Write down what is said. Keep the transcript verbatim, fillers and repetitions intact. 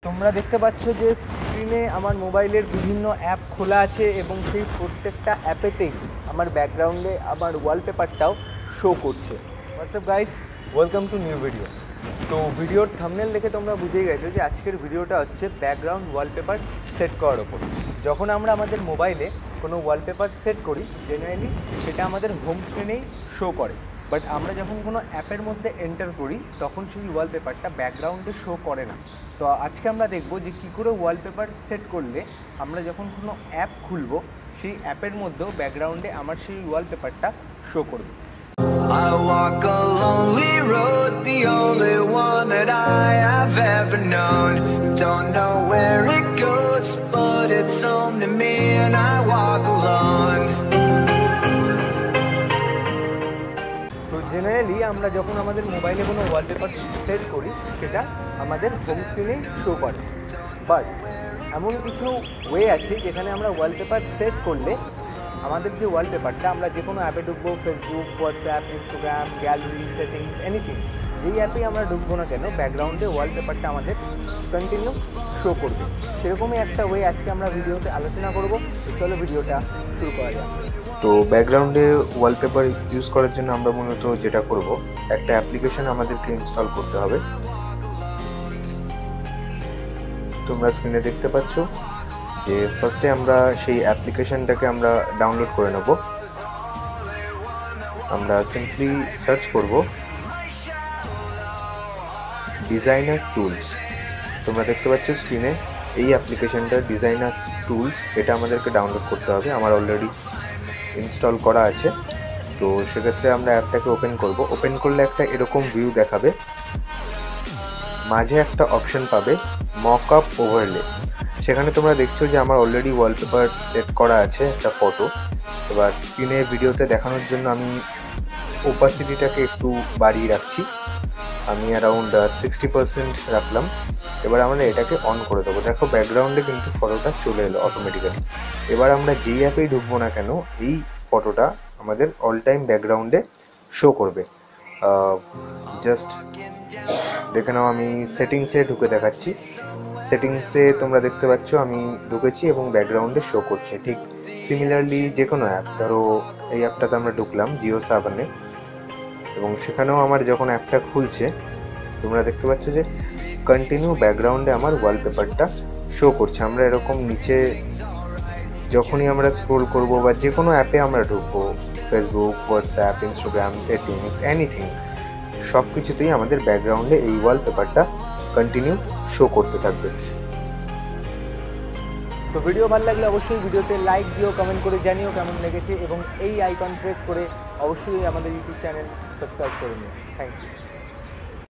তোমরা দেখতে পাচ্ছ যে স্ক্রিনে আমার মোবাইলের বিভিন্ন অ্যাপ খোলা আছে এবং সেই প্রত্যেকটা অ্যাপেতেই আমার ব্যাকগ্রাউন্ডে আমার ওয়ালপেপারটাও শো করছে। What's up guys, welcome to new video. তো ভিডিওর থাম্বনেল দেখে তোমরা বুঝেই গেছো যে আজকের ভিডিওটা হচ্ছে ব্যাকগ্রাউন্ড ওয়ালপেপার সেট করার ওপর। যখন আমরা আমাদের মোবাইলে কোনো ওয়ালপেপার সেট করি জেনারেলি সেটা আমাদের হোম স্ক্রিনেই শো করে, বাট আমরা যখন কোনো অ্যাপের মধ্যে এন্টার করি তখন সেই ওয়ালপেপারটা ব্যাকগ্রাউন্ডে শো করে না। তো আজকে আমরা দেখব যে কী করে ওয়ালপেপার সেট করলে আমরা যখন কোনো অ্যাপ খুলব সেই অ্যাপের মধ্যেও ব্যাকগ্রাউন্ডে আমার সেই ওয়ালপেপারটা শো করবে। I walk a lonely road, the only one that I have ever known. Don't know where it goes, but it's home to me and I walk alone. তো জেনারেলি আমরা যখন আমাদের মোবাইলে কোনো ওয়ালপেপার সেট করি সেটা আমাদের হোম স্ক্রিনেই শো করে, বাট এমন কিছু ওয়ে আছে যেখানে আমরা ওয়ালপেপার সেট করলে আমাদের যে ওয়ালপেপারটা আমরা যে কোনো অ্যাপে ঢুকবো, Facebook, WhatsApp, Instagram, gallery, settings, anything, যেই অ্যাপেই আমরা ঢুকবো না কেন ব্যাকগ্রাউন্ডে ওয়ালপেপারটা আমাদের কন্টিনিউ শো করবে। সেরকমই একটা ওয়ে আজকে আমরা ভিডিওতে আলোচনা করবো। চলো ভিডিওটা শুরু করা যাক। তো ব্যাকগ্রাউন্ডে ওয়ালপেপার ইউজ করার জন্য আমরা মূলত যেটা করব, একটা অ্যাপ্লিকেশন আমাদেরকে ইনস্টল করতে হবে। তোমরা স্ক্রিনে দেখতে পাচ্ছ যে ফার্স্টে আমরা সেই অ্যাপ্লিকেশনটাকে আমরা ডাউনলোড করে নেব। আমরা সিম্পলি সার্চ করব ডিজাইনার টুলস। তোমরা দেখতে পাচ্ছ স্ক্রিনে এই অ্যাপ্লিকেশনটা ডিজাইনার টুলস, এটা আমাদেরকে ডাউনলোড করতে হবে। আমার অলরেডি ইনস্টল করা আছে। তো সেক্ষেত্রে আমরা অ্যাপটাকে ওপেন করব। ওপেন করলে একটা এরকম ভিউ দেখাবে, মাঝে একটা অপশন পাবে মক আপ ওভারলে। সেখানে তোমরা দেখছো যে আমার অলরেডি ওয়ালপেপার সেট করা আছে একটা ফটো। এবার স্ক্রিনে ভিডিওতে দেখানোর জন্য আমি ওপাসিটিটাকে একটু বাড়িয়ে রাখছি, আমি অ্যারাউন্ড সিক্সটি পার্সেন্ট রাখলাম। এবার আমরা এটাকে অন করে দেবো। দেখো ব্যাকগ্রাউন্ডে কিন্তু ফটোটা চলে এলো অটোমেটিক্যালি। এবার আমরা যেই অ্যাপেই ঢুকবো না কেন এই ফটোটা আমাদের অল টাইম ব্যাকগ্রাউন্ডে শো করবে। জাস্ট দেখে নাও, আমি সেটিংসে ঢুকে দেখাচ্ছি। সেটিংসে তোমরা দেখতে পাচ্ছ আমি ঢুকেছি এবং ব্যাকগ্রাউন্ডে শো করছে। ঠিক সিমিলারলি যে কোনো অ্যাপ, ধরো এই অ্যাপটাতে আমরা ঢুকলাম জিও সাভানে, এবং সেখানেও আমার যখন অ্যাপটা খুলছে তোমরা দেখতে পাচ্ছ যে কন্টিনিউ ব্যাকগ্রাউন্ডে আমার ওয়ালপেপারটা শো করছে। আমরা এরকম নিচে যখনই আমরা স্ক্রোল করব বা যে কোনো অ্যাপে আমরা ঢুকবো, Facebook, WhatsApp, Instagram, settings, anything, সব কিছুতেই আমাদের ব্যাকগ্রাউন্ডে এই ওয়ালপেপারটা কন্টিনিউ শো করতে থাকবে। তো ভিডিও ভালো লাগলে অবশ্যই ভিডিওতে লাইক দিও, কমেন্ট করে জানিও কেমন লেগেছে এবং এই আইকন প্রেস করে অবশ্যই আমাদের ইউটিউব চ্যানেল সাবস্ক্রাইব করে নিও। Thank you.